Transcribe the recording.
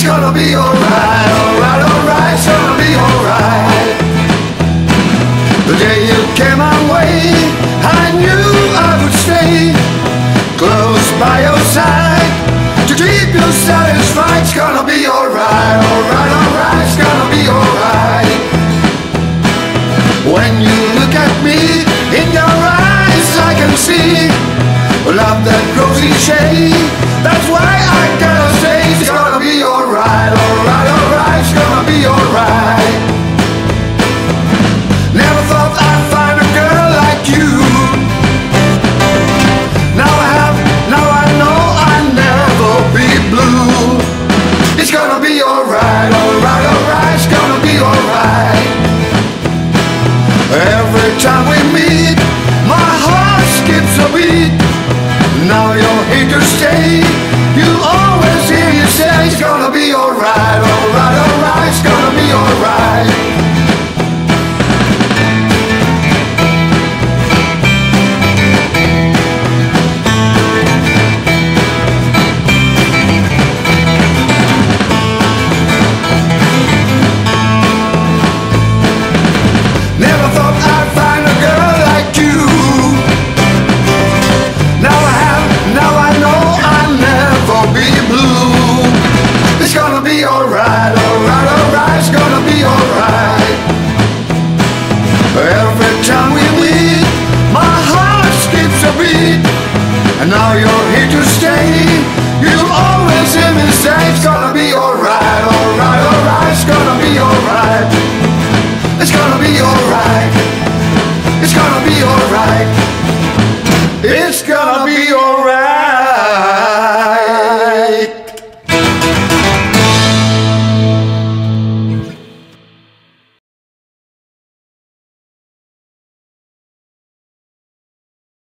It's gonna be alright, alright, alright, it's gonna be alright. The day you came my way, I knew I would stay close by your side to keep you satisfied. It's gonna be alright, alright, alright, it's gonna be alright. When you look at me, in your eyes I can see love that grows each day. That's why I gotta say it's gonna be alright, alright, alright, it's gonna be alright. Never thought I'd find a girl like you. Now I know I'll never be blue. It's gonna be alright, alright, alright, it's gonna be alright. Every time we meet, my heart skips a beat. Now you're here to stay. You always hear you say it's gonna be alright, alright, alright, it's gonna be alright. Never thought I'd find a girl like you. Now I know I'll never be blue. It's gonna be alright, alright, alright, it's gonna be alright. Every time we meet, my heart skips a beat. And now you're here to stay. You always hear me say it's gonna be alright, alright, alright, it's gonna be alright. It's gonna be alright. It's gonna be alright.